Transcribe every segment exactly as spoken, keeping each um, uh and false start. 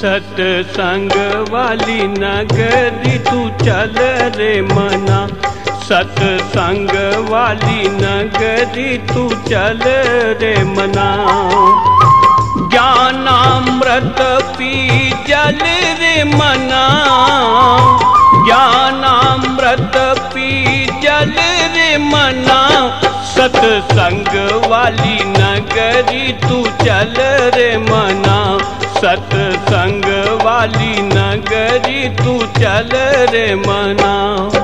सतसंग वाली नगरी तू चल रे मना, सतसंग वाली नगरी तू चल रे मना। ज्ञानामृत पी जल रे मना, ज्ञानामृत पी जल रे मना। सतसंग वाली नगरी तू चल रे मना, सतसंग वाली नगरी तू चल रे मना।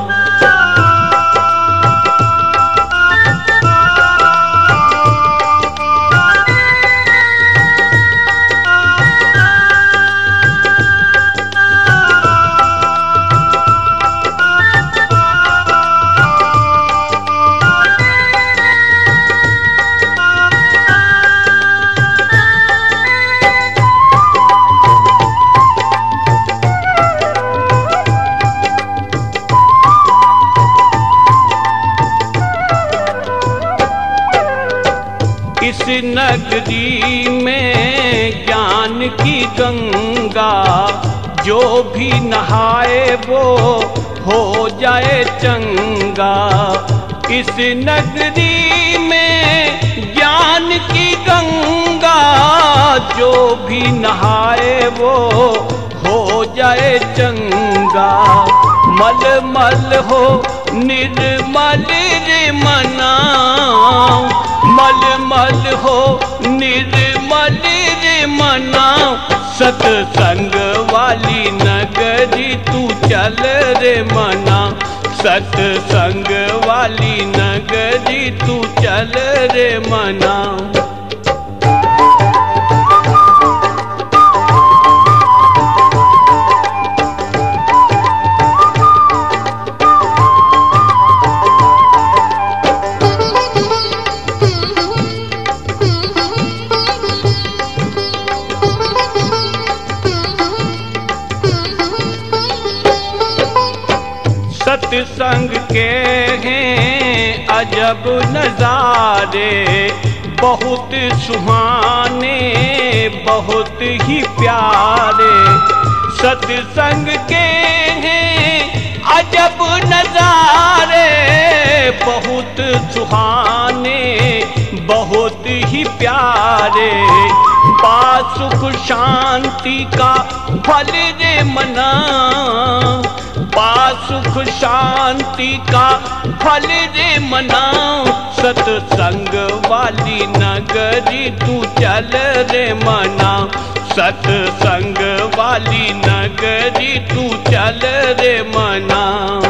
इस नगरी में ज्ञान की गंगा, जो भी नहाए वो हो जाए चंगा। इस नगरी में ज्ञान की गंगा, जो भी नहाए वो हो जाए चंगा। मल मल हो निर्मल रे मना, मल मल हो निर्मल रे मना। सतसंग वाली नगरी तू चल रे मना, सतसंग वाली नगरी तू चल रे मना। सत्संग के हैं अजब नजारे, बहुत सुहाने बहुत ही प्यारे। सत्संग के हैं अजब नजारे, बहुत सुहाने बहुत ही प्यारे। पासुख शांति का फल रे मना, पासुख शांति का फल रे मना। सतसंग वाली नगरी तू चल रे मना, सतसंग वाली नगरी तू चल रे मना।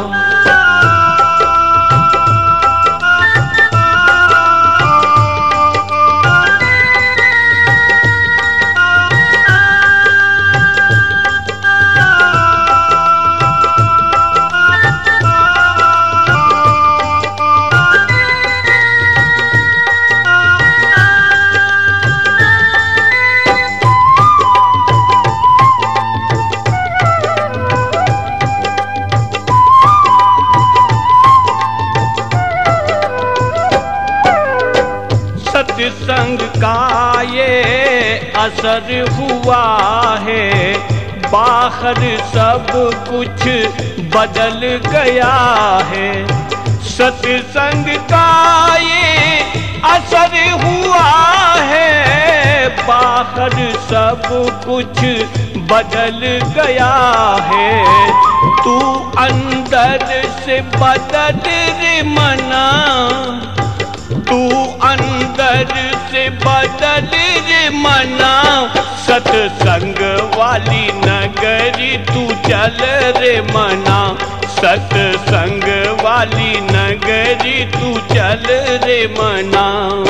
सत्संग का ये असर हुआ है, बाहर सब कुछ बदल गया है। सत्संग का ये असर हुआ है, बाहर सब कुछ बदल गया है। तू अंदर से बदल रे मना, तू अंदर से बदल रे मना। सतसंग वाली नगरी तू चल रे मना, सतसंग वाली नगरी तू चल रे मना।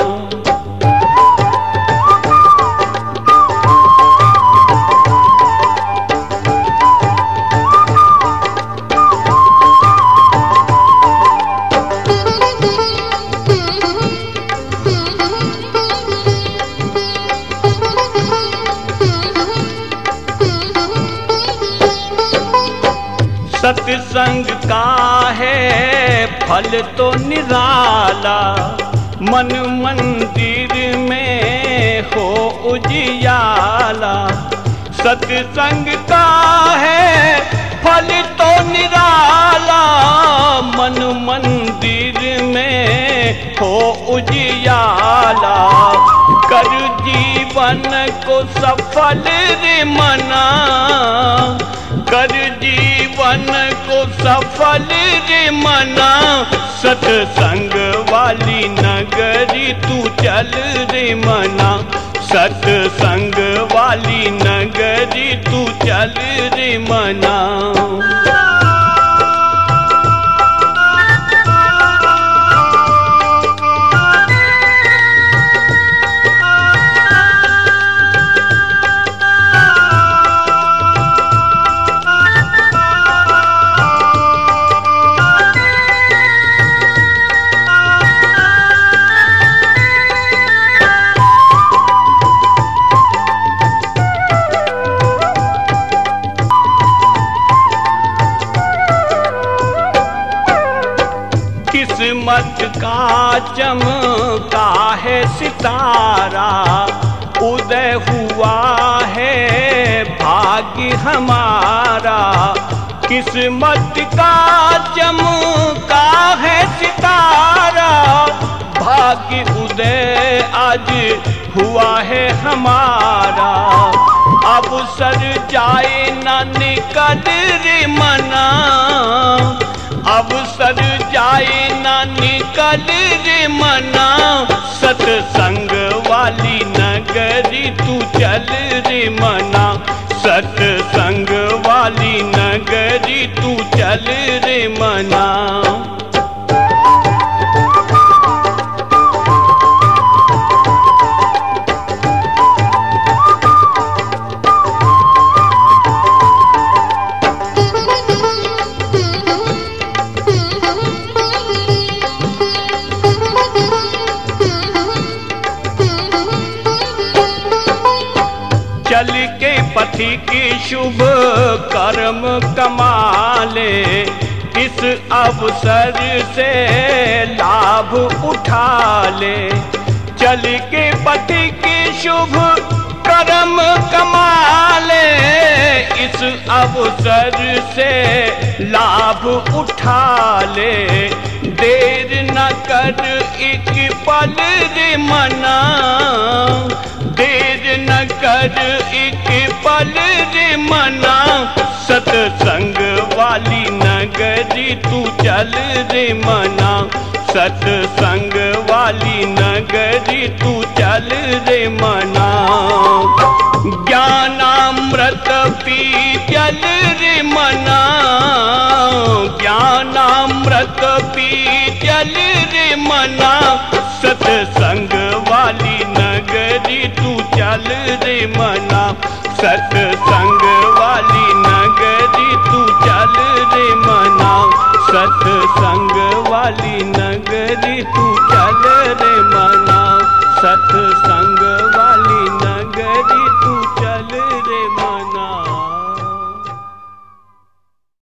सत्संग का है फल तो निराला, मन मंदिर में हो उजियाला। सत्संग का है फल तो निराला, मन मंदिर में हो उजियाला, कर जीवन को सफल रे मना, कर जीवन को सफल रे मना, सत्संग वाली नगरी तू चल रे मना, सत्संग वाली नगरी तू चल रे मना। किस्मत का चमका है सितारा, उदय हुआ है भाग्य हमारा, किस्मत का चमका है सितारा, भाग्य उदय आज हुआ है हमारा, अब सर जाए ना निकल रे मना, अब सर जाए ना निकल रे मना, सत्संग वाली नगरी तू चल रे मना, सत्संग वाली नगरी तू चल रे मना। चल के पथिक शुभ कर्म कमाले, इस अवसर से लाभ उठा ले, चल के पथिक शुभ कर्म कमाले, इस अवसर से लाभ उठा ले, देर न कर एक पल रे मना, देर न कर एक पल रे मना, सत्संग वाली नगरी तू चल रे मना, सत्संग वाली नगरी तू चल रे मना, ज्ञानामृत पी चल रे मना, ज्ञानामृत पी चल रे मना, सत्संग वाली नगरी तू चल रे मना, सत्संग वाली नगरी तू चल रे मना, सत्संग वाली नगरी